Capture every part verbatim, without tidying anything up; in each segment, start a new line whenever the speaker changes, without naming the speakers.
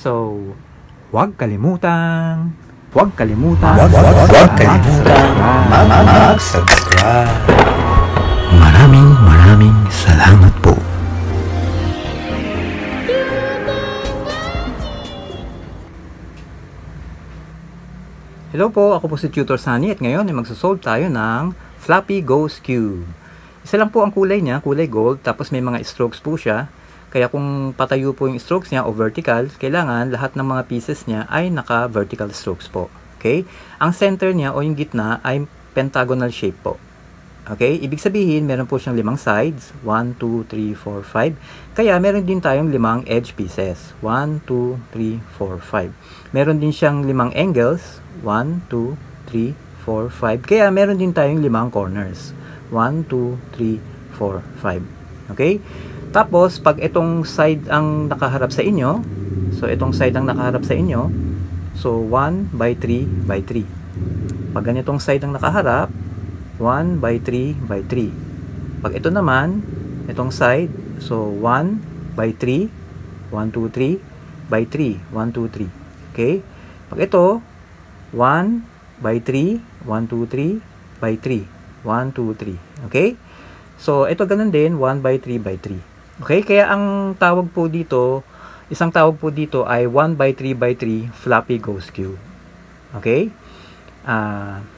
So, huwag kalimutang, huwag kalimutan,
Huwag, huwag, huwag kalimutan mag-subscribe. Maraming maraming salamat po.
Hello po, ako po si Tutor Sunny at ngayon ay magsosolve tayo ng Flappy Ghost Cube. Isa lang po ang kulay niya, kulay gold, tapos may mga strokes po siya. Kaya kung patayo po yung strokes niya o vertical, kailangan lahat ng mga pieces niya ay naka-vertical strokes po. Okay? Ang center niya o yung gitna ay pentagonal shape po. Okay? Ibig sabihin, meron po siyang limang sides. one, two, three, four, five. Kaya meron din tayong limang edge pieces. one, two, three, four, five. Meron din siyang limang angles. one, two, three, four, five. Kaya meron din tayong limang corners. one, two, three, four, five. Okay? Tapos, pag itong side ang nakaharap sa inyo, so itong side ang nakaharap sa inyo, so one by three by three. Pag ganitong side ang nakaharap, one by three by three. Pag ito naman, itong side, so one by three, one, two, three by three, one, two, three. Okay? Pag ito, one by three, one, two, three by three, one, two, three. Okay? So, ito ganun din, one by three by three. Okay? Kaya ang tawag po dito, isang tawag po dito ay one by three by three Flappy Ghost Cube. Okay? Ah... Uh,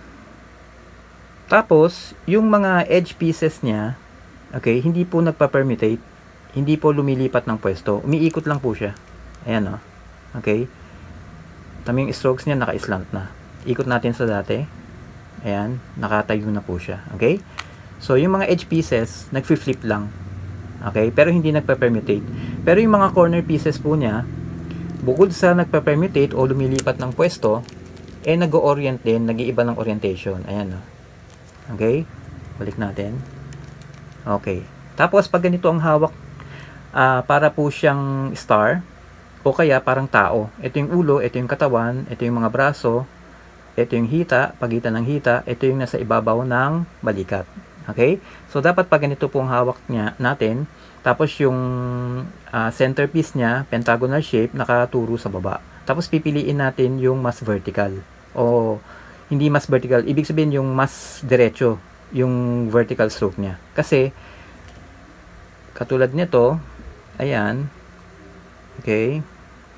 Tapos, yung mga edge pieces niya, okay, hindi po nagpa-permutate, hindi po lumilipat ng pwesto, umiikot lang po siya. Ayan, o. Okay? Tama yung strokes niya, naka-slant na. Ikot natin sa dati. Ayan, nakatayo na po siya. Okay? So, yung mga edge pieces, nag-flip lang. Okay? Pero hindi nagpa-permutate. Pero yung mga corner pieces po niya, bukod sa nagpa-permutate o lumilipat ng pwesto, eh, nag-o-orient din, nag-iiba ng orientation. Ayan, o. Okay? Balik natin. Okay. Tapos, pag ganito ang hawak, uh, para po siyang star, o kaya parang tao. Ito yung ulo, ito yung katawan, ito yung mga braso, ito yung hita, pagitan ng hita, ito yung nasa ibabaw ng balikat. Okay? So, dapat pag ganito po ang hawak niya, natin, tapos yung uh, centerpiece niya, pentagonal shape, nakaturo sa baba. Tapos, pipiliin natin yung mas vertical. O, hindi mas vertical, ibig sabihin yung mas diretso yung vertical stroke niya. Kasi katulad nito, ayan, okay,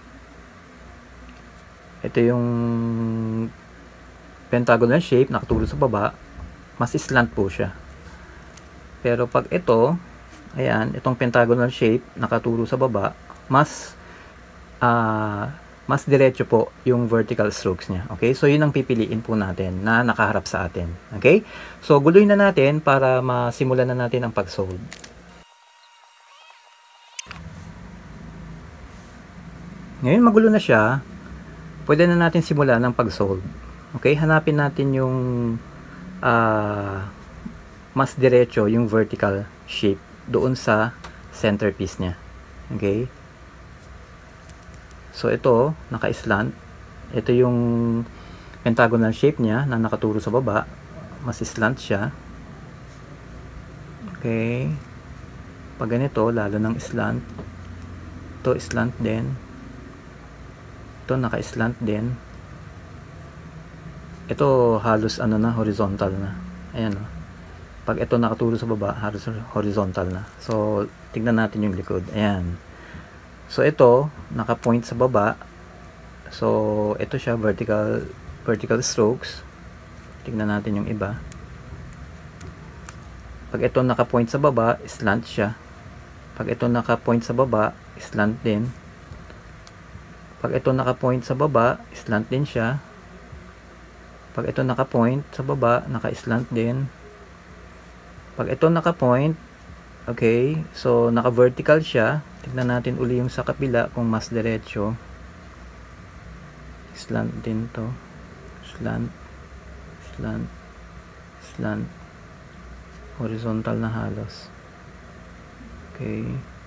ito yung pentagonal shape, nakaturo sa baba, mas slant po siya. Pero pag ito, ayan, itong pentagonal shape, nakaturo sa baba, mas ah, uh, mas diretso po yung vertical strokes niya. Okay? So, yun ang pipiliin po natin na nakaharap sa atin. Okay? So, guluhin na natin para masimulan na natin ang pag-solve. Ngayon, magulo na siya. Pwede na natin simulan ang pag-solve. Okay? Hanapin natin yung uh, mas diretso, yung vertical shape doon sa centerpiece niya. Okay? So, ito, naka-slant. Ito yung pentagonal shape niya na nakaturo sa baba. Mas slant siya. Okay. Pag ganito, lalo ng slant. Ito, slant din. Ito, naka-slant din. Ito, halos ano na, horizontal na. Ayan, o. Pag ito nakaturo sa baba, halos horizontal na. So, tignan natin yung likod. Ayan. So, ito, naka-point sa baba. So, ito siya, vertical vertical strokes. Tignan natin yung iba. Pag ito naka-point sa baba, slant siya. Pag ito naka-point sa baba, slant din. Pag ito naka-point sa baba, slant din siya. Pag ito naka-point sa baba, naka-slant din. Pag ito naka-point, okay, so naka-vertical siya. Tignan natin uli yung sa kapila kung mas diretso. Slant din to. Slant. Slant. Slant. Horizontal na halos. Okay.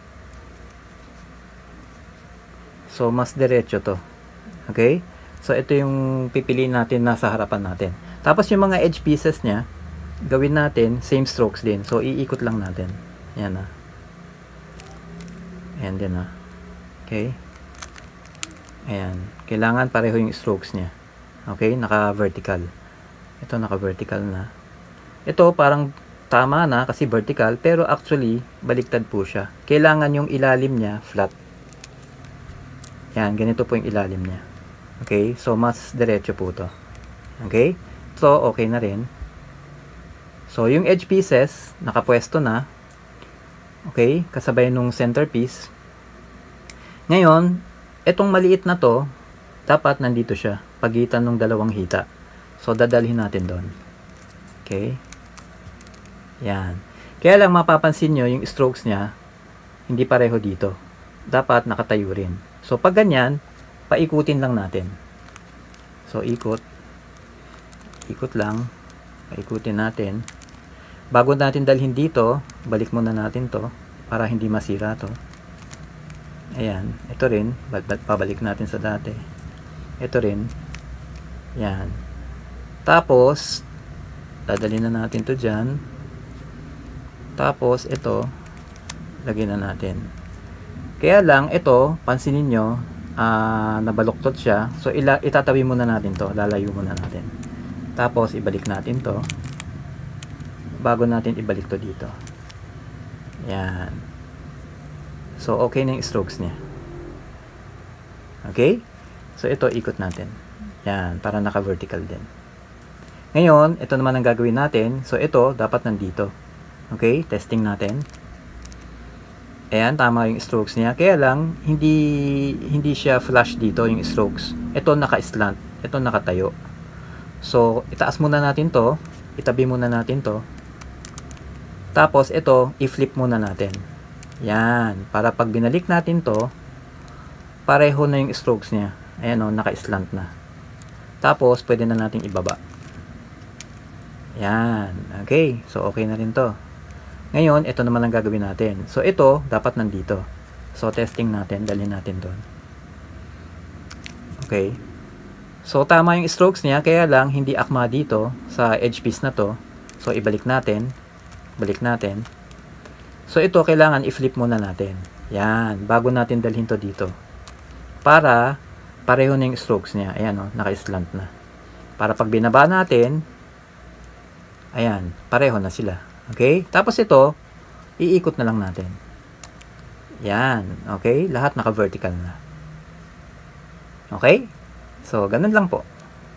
So, mas diretso to. Okay? So, ito yung pipiliin natin nasa harapan natin. Tapos, yung mga edge pieces niya, gawin natin, same strokes din. So, iikot lang natin. Yan na. Ayan din na. Okay. Ayan. Kailangan pareho yung strokes niya. Okay? Naka-vertical. Ito naka-vertical na. Ito parang tama na kasi vertical, pero actually baliktad po siya. Kailangan yung ilalim niya flat. Yan, ganito po yung ilalim niya. Okay? So mas diretso po to. Okay? So okay na rin. So yung edge pieces nakapwesto na. Okay? Kasabay nung centerpiece. Ngayon, etong maliit na to, dapat nandito siya, pagitan ng dalawang hita. So dadalhin natin doon. Okay? Yan. Kaya lang mapapansin nyo, yung strokes niya, hindi pareho dito. Dapat nakatayo rin. So, pag ganyan, paikutin lang natin. So, ikot. Ikot lang. Paikutin natin. Bago natin dalhin dito, balik muna natin to para hindi masira to. Ayan. Ito rin. Pabalik natin sa dati. Ito rin. Yan. Tapos, dadalhin na natin to dyan. Tapos, ito, lagyan na natin. Kaya lang, ito, pansinin nyo, uh, nabaluktot siya. So, ila itatabi muna natin to. Lalayo muna natin. Tapos, ibalik natin to. Bago natin ibalik to dito. Yan. So, okay na yung strokes niya. Okay? So, ito, ikot natin. Yan, para naka-vertical din. Ngayon, ito naman ang gagawin natin. So, ito, dapat nandito. Okay? Testing natin. Ayan, tama yung strokes niya. Kaya lang, hindi hindi siya flush dito yung strokes. Ito naka-slant. Ito nakatayo. So, itaas muna natin to. Itabi muna natin to. Tapos, ito, i-flip muna natin. Yan. Para pag binalik natin to, pareho na yung strokes niya. Ayan o, naka-slant na. Tapos, pwede na natin ibaba. Yan. Okay. So, okay na rin to. Ngayon, ito naman ang gagawin natin. So, ito, dapat nandito. So, testing natin. Dalhin natin doon. Okay. So, tama yung strokes niya. Kaya lang, hindi akma dito sa edge piece na to. So, ibalik natin. Balik natin. So, ito, kailangan i-flip muna natin. Yan. Bago natin dalhin to dito. Para, pareho na yung strokes niya. Ayan o, naka-slant na. Para pag binaba natin, ayan, pareho na sila. Okay? Tapos ito, iikot na lang natin. Yan. Okay? Lahat naka-vertical na. Okay? So, ganun lang po.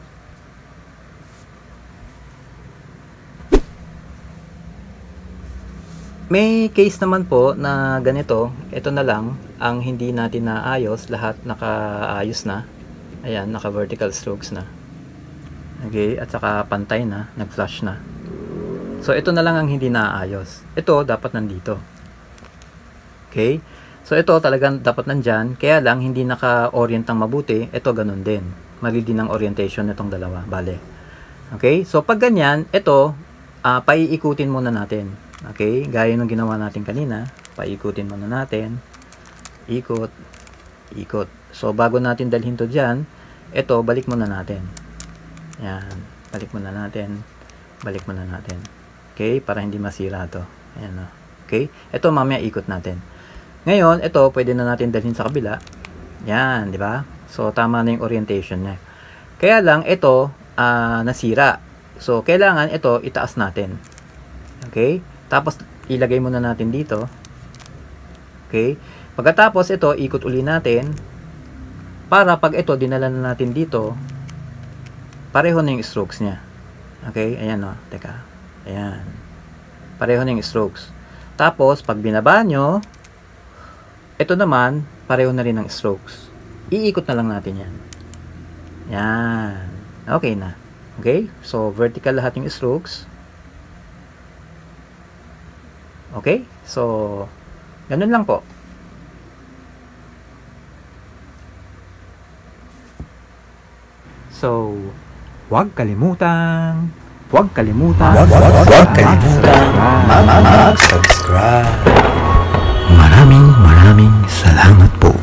May case naman po na ganito. Ito na lang ang hindi natin naayos. Lahat nakaayos na. Ayan, naka-vertical strokes na. Okay? At saka pantay na. Nag-flush na. So, ito na lang ang hindi naayos. Ito, dapat nandito. Okay? So, ito talagang dapat nandyan. Kaya lang, hindi naka-orient ang mabuti. Ito, ganun din. Mali din ang orientation nitong dalawa. Bale. Okay? So, pag ganyan, ito, uh, paiikutin muna natin. Okay? Gaya nung ginawa natin kanina. Paiikutin muna natin. Ikot. Ikot. So, bago natin dalhin to dyan, ito, balik muna natin. Yan. Balik muna natin. Balik muna natin. Okay, para hindi masira to. Ayan o. Okay, ito mamaya ikot natin. Ngayon, ito pwede na natin dalhin sa kabila. Yan, di ba? So, tama na yung orientation niya. Kaya lang, ito uh, nasira. So, kailangan ito itaas natin. Okay, tapos ilagay muna natin dito. Okay, pagkatapos ito, ikot uli natin. Para pag ito, dinala na natin dito, pareho na yung strokes niya. Okay, ayan o. Teka. Ayan. Pareho na yung strokes. Tapos, pag binaba nyo, ito naman, pareho na rin ang strokes. Iikot na lang natin yan. Yan. Okay na. Okay? So, vertical lahat yung strokes. Okay? So, ganun lang po. So, huwag kalimutang Huwag kalimutan.
Huwag, huwag, huwag kalimutan. Mag-subscribe. Maraming maraming salamat po.